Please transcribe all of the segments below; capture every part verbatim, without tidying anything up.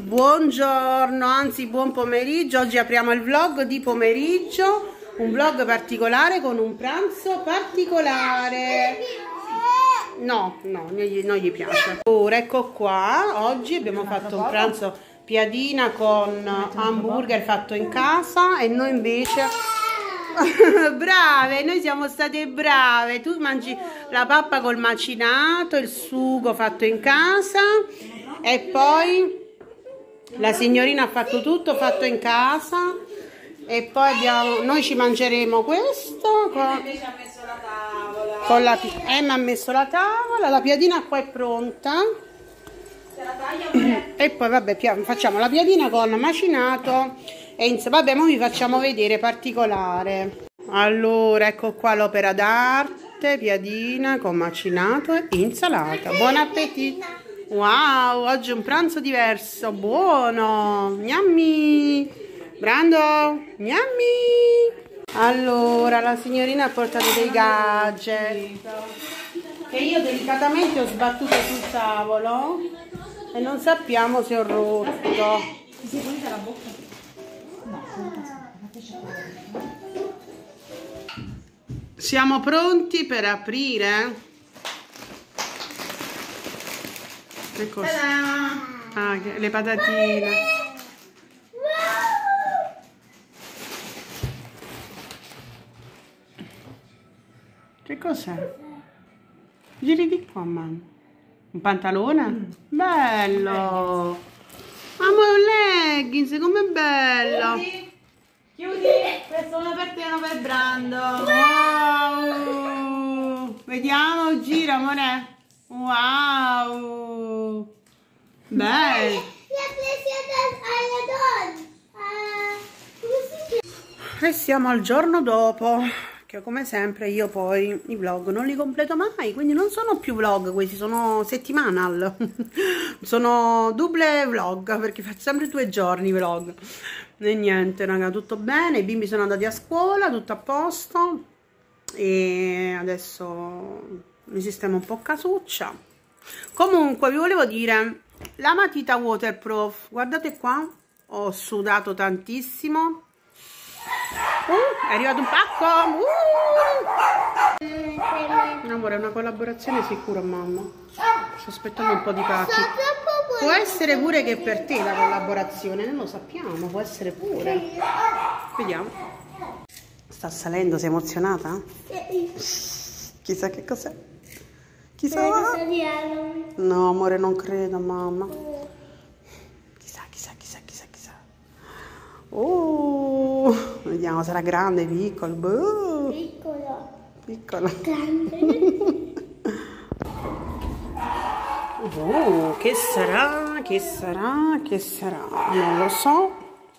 Buongiorno, anzi buon pomeriggio. Oggi apriamo il vlog di pomeriggio, un vlog particolare con un pranzo particolare. No, no, non gli, non gli piace. Ora ecco qua, oggi abbiamo fatto un pranzo piadina con hamburger fatto in casa e noi invece brave, noi siamo state brave. Tu mangi la pappa col macinato, il sugo fatto in casa e poi la signorina ha fatto tutto fatto in casa e poi abbiamo, noi ci mangeremo questo con, con la Emma ha messo la tavola, la piadina qua è pronta e poi vabbè facciamo la piadina con macinato e insieme, vabbè, ora vi facciamo vedere particolare. Allora ecco qua l'opera d'arte, piadina con macinato e insalata. Buon appetito. Wow, oggi è un pranzo diverso, buono, gnammi, Brando, gnammi. Allora, la signorina ha portato dei gadget che io delicatamente ho sbattuto sul tavolo e non sappiamo se ho rotto. Ti sei pulita la bocca? Siamo pronti per aprire? Che cosa? Ah, le patatine. Che cos'è? Giri di qua, mamma. Un pantalone? Mm. Bello! Amo un leggings, com'è bello! Chiudi! Chiudi! Questo uno per te e uno per Brando! Wow! Vediamo, gira, amore! Wow! Bello! E siamo al giorno dopo, che come sempre io poi i vlog non li completo mai, quindi non sono più vlog, questi sono settimanal, sono double vlog, perché faccio sempre due giorni vlog. E niente, raga, tutto bene, i bimbi sono andati a scuola, tutto a posto, e adesso mi sistemo un po' casuccia. Comunque vi volevo dire, la matita waterproof, guardate qua, ho sudato tantissimo. Uh, è arrivato un pacco. uh. Amore, è una collaborazione sicura, mamma. Sto aspettando un po' di pacchi. Può essere pure che per te la collaborazione, non lo sappiamo, può essere pure. Vediamo. Sta salendo, sei emozionata? Chissà che cos'è. Chissà. No, amore, non credo, mamma. Chissà, chissà, chissà, chissà, chissà. Oh, vediamo, sarà grande, piccolo. Boh. Piccolo. Piccolo. Grande. Oh, che sarà? Che sarà? Che sarà? Non lo so.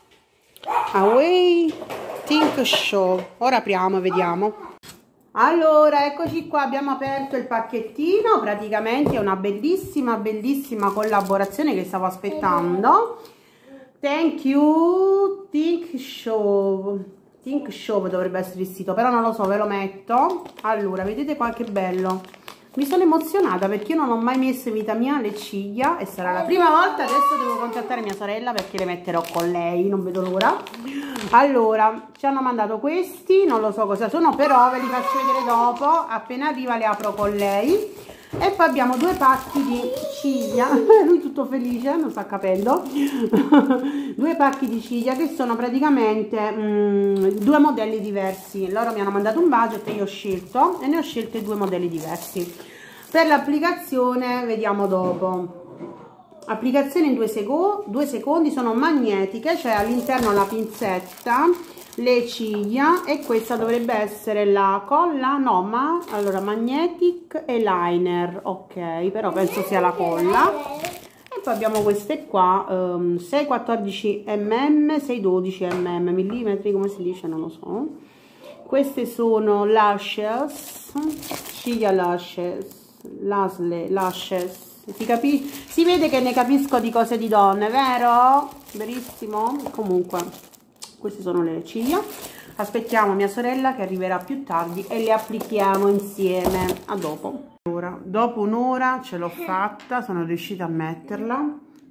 Away Think Show. Ora apriamo e vediamo. Allora, eccoci qua, abbiamo aperto il pacchettino, praticamente è una bellissima, bellissima collaborazione che stavo aspettando. Thank you, Think Show. Think Show dovrebbe essere il sito, però non lo so, ve lo metto. Allora, vedete qua che bello. Mi sono emozionata perché io non ho mai messo in vita mia le ciglia e sarà la prima volta. Adesso devo contattare mia sorella perché le metterò con lei, non vedo l'ora. Allora, ci hanno mandato questi, non lo so cosa sono, però ve li faccio vedere dopo, appena arriva le apro con lei. E poi abbiamo due pacchi di ciglia, lui tutto felice, non sta capendo. Due pacchi di ciglia che sono praticamente mh, due modelli diversi. Loro mi hanno mandato un budget e io ho scelto, e ne ho scelte due modelli diversi. Per l'applicazione vediamo dopo. Applicazione in due, seco due secondi, sono magnetiche, cioè all'interno la pinzetta, le ciglia, e questa dovrebbe essere la colla, no, ma allora magnetic e liner, ok, però penso sia la colla. E poi abbiamo queste qua, um, sei quattordici millimetri, sei dodici millimetri, come si dice, non lo so. Queste sono lashes, ciglia lashes, lasle, lashes. Si, capi si vede che ne capisco di cose di donne, vero? Verissimo. Comunque, queste sono le ciglia. Aspettiamo mia sorella che arriverà più tardi e le applichiamo insieme. A dopo. Allora, dopo un'ora ce l'ho fatta, sono riuscita a metterla.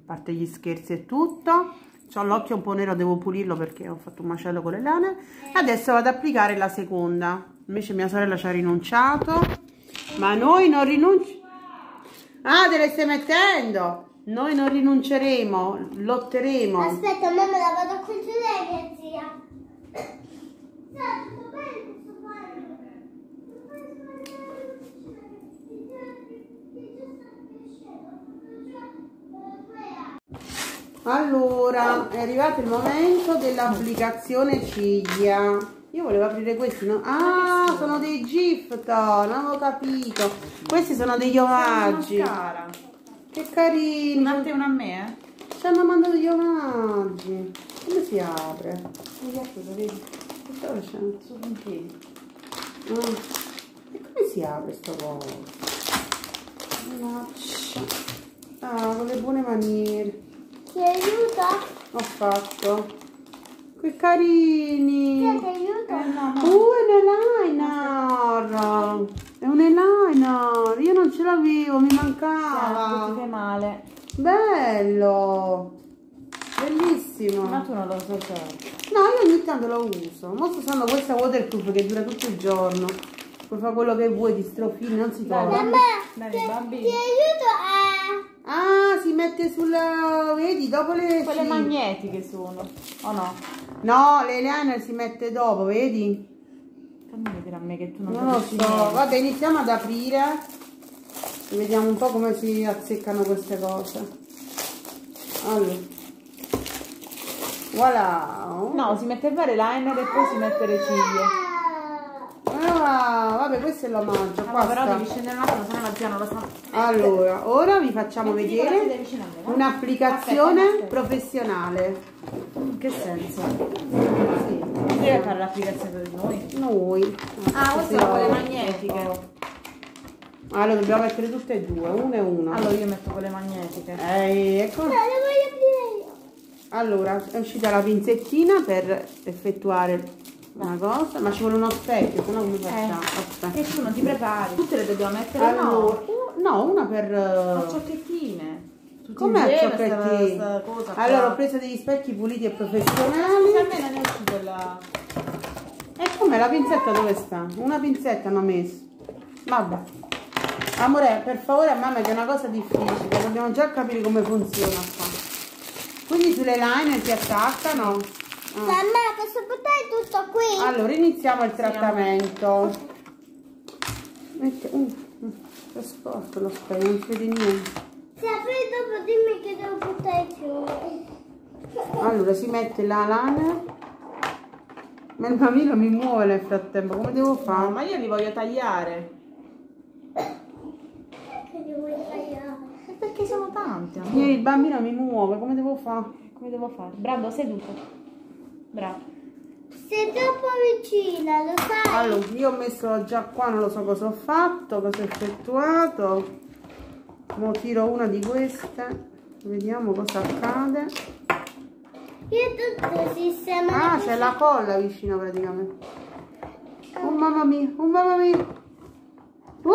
parte gli scherzi e tutto. C'ho l'occhio un po' nero, devo pulirlo perché ho fatto un macello con le lane. Adesso vado ad applicare la seconda. Invece mia sorella ci ha rinunciato, ma noi non rinunciamo. Ah, te le stai mettendo? Noi non rinunceremo, lotteremo. Aspetta, mamma, la vado a controllare, mia zia. Sì, tutto bene, questo fanno. Allora, è arrivato il momento dell'applicazione ciglia. Io volevo aprire questi, no? Ah, sono dei gift, non avevo capito. Questi sono degli omaggi. Che carini. Una a te e una a me, eh? Ci hanno mandato gli omaggi. Come si apre? Vedi? Che sta facendo? Sono in piedi. Ah. E come si apre sto coso? Ah, con le buone maniere. Ti aiuta? Ho fatto. Che carini. Ti aiuta? Eh, no, no. Uh, è un eyeliner. È un eyeliner. Io non ce l'avevo, mi Ah, ti mancava. fai male. Bello. Bellissimo. Ma tu non lo so usare. No, io ogni tanto lo uso. Mo sto usando questa waterproof che dura tutto il giorno. Puoi fare quello che vuoi, di strofini, non si Dai, toglie. Mamma, Dai, ti, bambini. ti aiuto a... Ah, si mette sulla... Vedi, dopo le... Quelle sì. magnetiche sono, o no? No, l'eyeliner si mette dopo, vedi? Fammi vedere a me che tu non, Non lo capisci so. niente. Vabbè, iniziamo ad aprire. Vediamo un po' come si azzeccano queste cose. Allora. Voilà. No, si mette il eyeliner e poi si mette le ciglia. Ah, vabbè, questo è l'omaggio. Ah, Qua però sta. devi scendere un attimo, se no la zia non lo sa. Allora, ora vi facciamo Mettiti con la vedere sedia vicino a me, va? un'applicazione Aspetta, aspetta. professionale. In che senso? Sì. Deve fare l'applicazione per noi. Noi. Ah, queste sono quelle magnetiche. Allora, dobbiamo mettere tutte e due, una e una. Allora io metto quelle magnetiche. Eh, ecco. No, le voglio aprire io. Allora, è uscita la pinzettina per effettuare una cosa, ma ci vuole uno specchio, se no come facciamo? Aspetta. E tu non ti prepari? Tutte le dobbiamo mettere Allora, no. u- no, una per... A uh, ciocchettine. Tutti Com'è a insieme, sta- ciocchettini? sta cosa qua. Allora, ho preso degli specchi puliti e Se professionali. a me non è uscita quella... E com'è? La pinzetta dove sta? Una pinzetta hanno messo. Vabbè. Amore, per favore a mamma che è una cosa difficile, dobbiamo già capire come funziona qua. Quindi sulle line si attaccano. Ah. Mamma, posso buttare tutto qui? Allora, iniziamo il trattamento. Mette... Uh, uh, è sporco lo spray, non si vede niente. Se apri dopo dimmi che devo buttare più. Allora, si mette la lana. Ma il bambino mi muove nel frattempo, come devo No, fare? ma io li voglio tagliare. Che devo tagliare? E perché sono tante? Io, il bambino mi muove, come devo fare? Come devo fare? Brando, seduto. Bravo. Sei troppo vicina, lo sai? Allora, io ho messo già qua, non lo so cosa ho fatto, cosa ho effettuato. Mo tiro una di queste, vediamo cosa accade. Io tutto sistema. Ah, c'è la colla vicino praticamente. Oh mamma mia, oh mamma mia. Uh!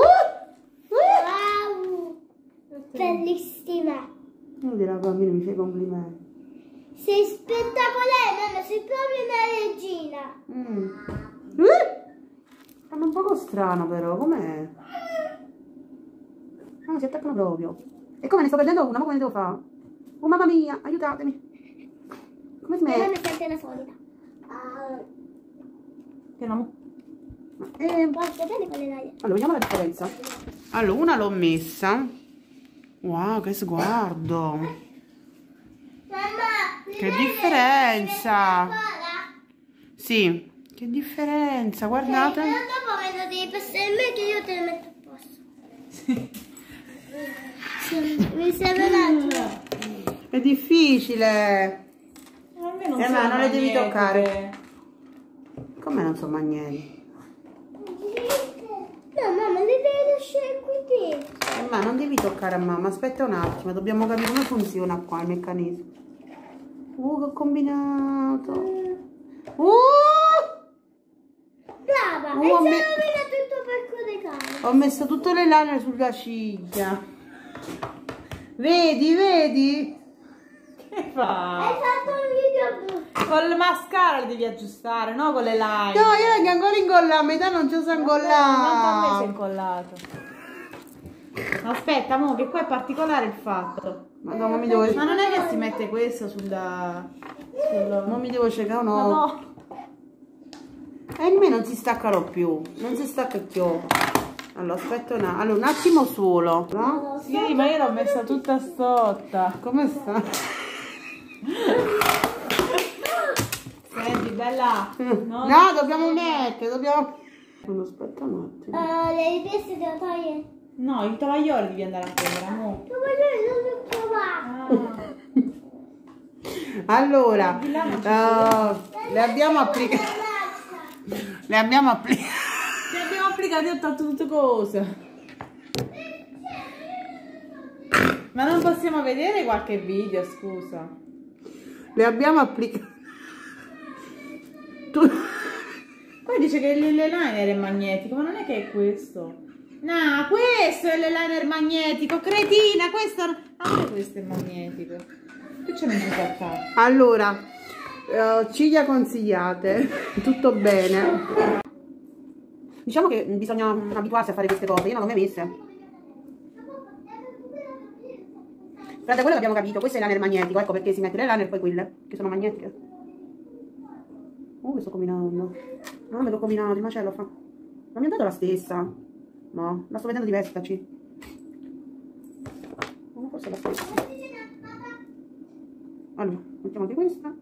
Wow! Bellissima! Non dire al bambino mi fai complimenti. Sei spettacolare, mamma, sei proprio una regina! Mm. Uh! Fanno un poco strano però, com'è? Ah, si attaccano proprio. E come ne sto perdendo una, ma come ne devo fare? Oh mamma mia, aiutatemi. Come si E non mette? mi sente la solita. Ah, Che no? Eh, guarda bene quelle dai. allora, vediamo la differenza. Allora, una l'ho messa. Wow, che sguardo. Mamma, Che differenza. Sì, che differenza, guardate. Però dopo me lo devi passare in me che io te lo metto a posto. Sì. Mi serve un attimo. È difficile. A me non Eh, sono ma non le devi magnetiche. toccare. Come non sono magneti? No, mamma, li devi lasciare qui dentro. Eh, ma non devi toccare a mamma, aspetta un attimo, dobbiamo capire come funziona qua il meccanismo. Uh, che ho combinato. Uh! Brava, Oh, e me- se non viene tutto per coricare. Ho messo tutte le lane sulla ciglia. Vedi, vedi? Che fa? Hai fatto un video brutto. Con il mascara li devi aggiustare, no con le line. No, io che ancora incolla, a metà non ci sono Quanto a me si è incollato. incollato. Aspetta, mo, che qua è particolare il fatto. Madonna, mi devo... Ma non è che si mette questo sulla... sul... Non mi devo cercare, no. Ma no. E in me non si staccano più, non si stacca più. Allora, aspetta un, allora, un attimo solo, no? Sì, ma io l'ho messa tutta stotta. Come sta? Senti, bella. No, No, dobbiamo mettere, dobbiamo... Allora, aspetta un attimo. Uh, le riprese devo togliere. no, il tovagliolo devi andare a prendere, amore. Non voglio, non lo trovare. Ah. Allora, uh, le abbiamo applicate... Le abbiamo applicate... Ti abbiamo applicato a tanto tutte cose. Ma non possiamo vedere qualche video, scusa. Le abbiamo applicate... Tu... Poi dice che l'eyeliner è magnetico, ma non è che è questo. No, questo è l'eyeliner magnetico, cretina, questo... Anche questo è magnetico. Tu ce ne puoi fare. Allora, uh, ciglia consigliate, tutto bene. Diciamo che bisogna abituarsi a fare queste cose, io non l'ho mai messe. Guarda, quello che abbiamo capito, questo è l'eyeliner magnetico, ecco perché si mette l'eyeliner e poi quelle, che sono magnetiche. Oh, che sto combinando. No, me l'ho combinato, il macello fa. Ma mi ha dato la stessa. No, la sto vedendo diversa, ci. Oh, forse è la stessa. Allora, mettiamo anche questa.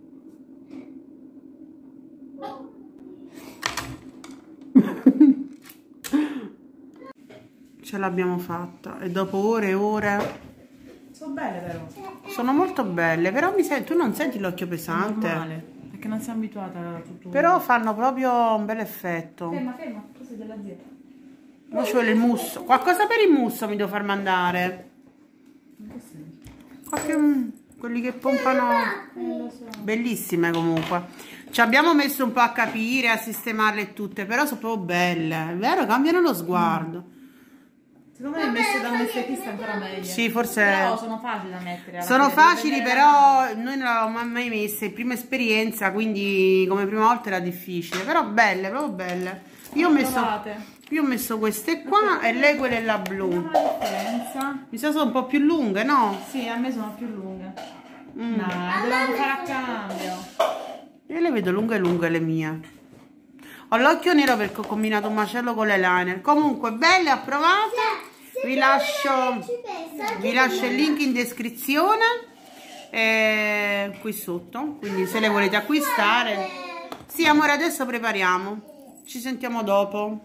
Ce l'abbiamo fatta e dopo ore e ore. Sono belle però. Sono molto belle, però mi sento, tu non senti l'occhio pesante. Normale, perché non sei abituata a tutto. Però fanno proprio un bel effetto. Ferma, ferma, cosa è della zia? Ma ci vuole il musso. Qualcosa per il musso mi devo far mandare. In che senso? Qualche, mm, quelli che pompano. Eh, lo so. Bellissime comunque. Ci abbiamo messo un po' a capire, a sistemarle tutte, però sono proprio belle. È vero, cambiano lo sguardo. Secondo me messe da un esteticista ancora meglio. Sì, forse. Però sono facili da mettere. alla Sono fine, devi facili, vedere però noi non l'avevamo mai messe, prima esperienza, quindi come prima volta era difficile. Però belle, proprio belle. Io ho messo, Provate. io ho messo queste qua e lei quelle là blu. Vediamo la differenza. Mi sa sono un po' più lunghe, no? Sì, a me sono più lunghe. Mm. No, dobbiamo fare a cambio. Io le vedo lunghe lunghe le mie. Ho l'occhio nero perché ho combinato un macello con l'eyeliner. Comunque, belle, approvate. Vi lascio, vi lascio il link in descrizione eh, qui sotto, quindi se le volete acquistare. Sì, amore, adesso prepariamo, ci sentiamo dopo.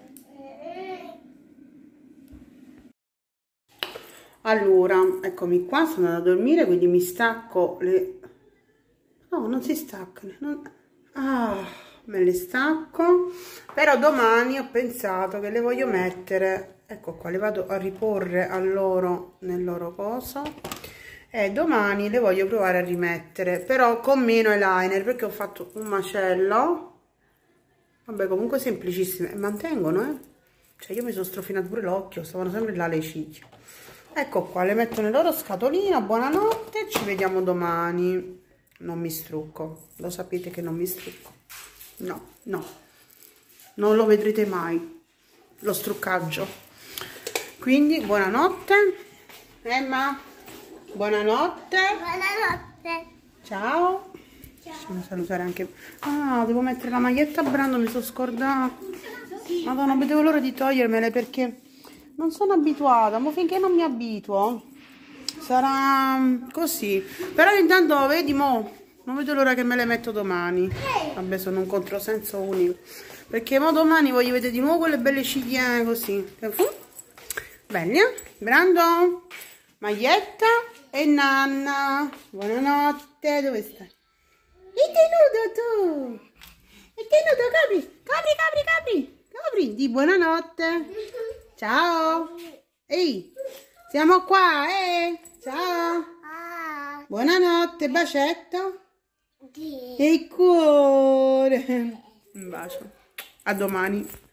Allora, eccomi qua, sono andata a dormire, quindi mi stacco le... No, non si staccano. Non... Ah, me le stacco. Però domani ho pensato che le voglio mettere... Ecco qua, le vado a riporre a loro nel loro coso e domani le voglio provare a rimettere, però con meno eyeliner perché ho fatto un macello. Vabbè, comunque semplicissime e mantengono, eh. Cioè io mi sono strofinato pure l'occhio, stavano sempre là le ciglia. Ecco qua, le metto nel loro scatolino. Buonanotte, ci vediamo domani. Non mi strucco, lo sapete che non mi strucco. No, no, non lo vedrete mai lo struccaggio. Quindi buonanotte Emma, buonanotte. Buonanotte. Ciao. Facciamo salutare anche. Ah, devo mettere la maglietta a brando, mi sono scordata. Madonna, non vedevo l'ora di togliermele perché non sono abituata, ma finché non mi abituo sarà così. Però intanto vedi mo, non vedo l'ora che me le metto domani. Vabbè, sono un controsenso unico, perché mo domani voglio vedere di nuovo quelle belle ciglia così. Belle, brando, maglietta e nanna. Buonanotte, dove stai? E tenuto tu? E tenuto, capri, capri, capri, capri, capri, di buonanotte. Ciao. Ehi, siamo qua, eh. Ciao. Buonanotte, bacetto. E il cuore. Un bacio. A domani.